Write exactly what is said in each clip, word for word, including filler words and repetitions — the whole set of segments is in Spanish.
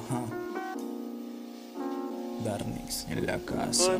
Ajá. Darnix en la casa.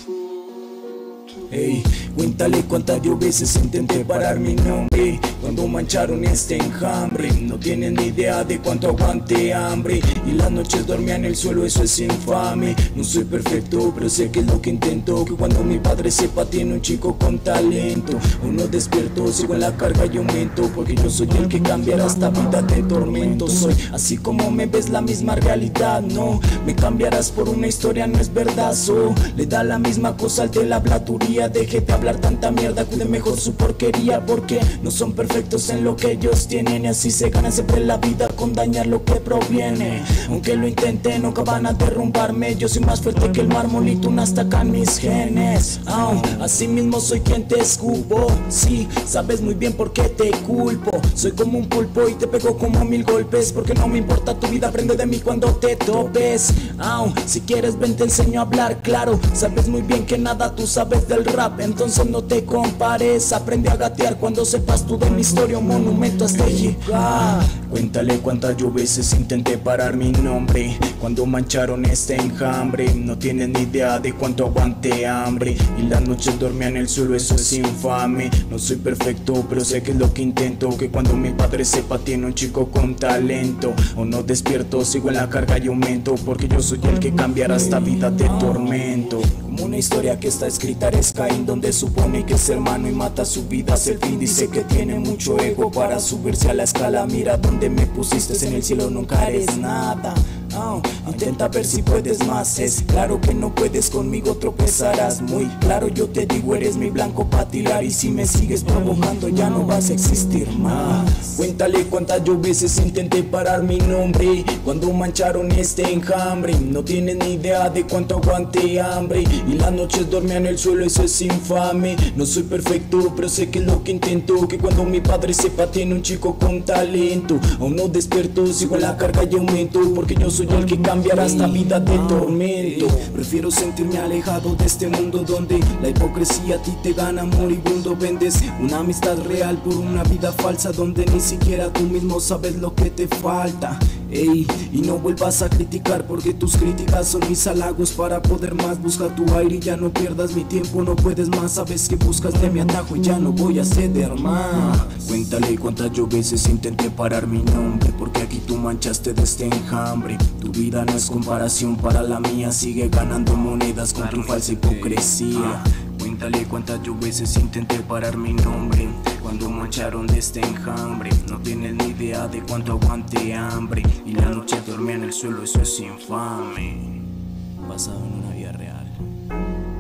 Ey, cuéntale cuántas yo veces intenté parar mi nombre cuando mancharon este enjambre. No tienen ni idea de cuánto aguante hambre y las noches dormía en el suelo, eso es infame. No soy perfecto, pero sé que es lo que intento. Que cuando mi padre sepa tiene un chico con talento. Uno despierto, sigo en la carga y aumento, porque yo soy el que cambiará esta vida de tormento. Soy así como me ves, la misma realidad, no me cambiarás por una historia, no es verdad. So, le da la misma cosa al de la blaturía. Deje de hablar tanta mierda, cuide mejor su porquería, porque no son perfectos en lo que ellos tienen y así se gana siempre la vida con dañar lo que proviene. Aunque lo intenten nunca van a derrumbarme, yo soy más fuerte que el mármol y tú no atacan mis genes. Oh, así mismo soy quien te escupo, sí, sabes muy bien por qué te culpo. Soy como un pulpo y te pego como mil golpes, porque no me importa tu vida, aprende de mí cuando te topes. Oh, si quieres ven te enseño a hablar claro, sabes muy bien que nada tú sabes del rap, entonces no te compares. Aprende a gatear cuando sepas tú de mi historia, un monumento hasta llegar. Cuéntale cuántas yo veces intenté parar mi nombre cuando mancharon este enjambre. No tienen ni idea de cuánto aguante hambre y las noches dormía en el suelo, eso es infame. No soy perfecto, pero sé que es lo que intento. Que cuando mi padre sepa tiene un chico con talento. O no despierto, sigo en la carga y aumento, porque yo soy el que cambiará esta vida de tormento. Como una historia que está escrita eres Caín, donde supone que es hermano y mata su vida hacia el fin. Dice que tiene mucho ego para subirse a la escala. Mira donde me pusiste, en el cielo nunca eres nada. Oh, intenta ver si puedes más, es claro que no puedes, conmigo tropezarás. Muy claro yo te digo, eres mi blanco pa' tirar, y si me sigues provocando ya no vas a existir más. Cuéntale cuántas yo veces intenté parar mi nombre cuando mancharon este enjambre. No tienen ni idea de cuánto aguante hambre y las noches dormía en el suelo, eso es infame. No soy perfecto, pero sé que es lo que intento. Que cuando mi padre sepa tiene un chico con talento. Aún no despierto, sigo en la carga y aumento, porque yo soy el que cambiará esta vida de tormento. Prefiero sentirme alejado de este mundo donde la hipocresía a ti te gana moribundo. Vendes una amistad real por una vida falsa, donde ni siquiera tú mismo sabes lo que te falta. Ey, y no vuelvas a criticar, porque tus críticas son mis halagos para poder más. Busca tu aire y ya no pierdas mi tiempo, no puedes más. Sabes que buscas de mi atajo y ya no voy a ceder más. Cuéntale cuántas yo veces intenté parar mi nombre, porque aquí tú manchaste de este enjambre. Tu vida no es comparación para la mía, sigue ganando monedas con tu falsa hipocresía. Cuéntale cuántas yo veces intenté parar mi nombre cuando mancharon de este enjambre. No tienen ni idea de cuánto aguante hambre y la noche dormía en el suelo, eso es infame. Basado en una vida real.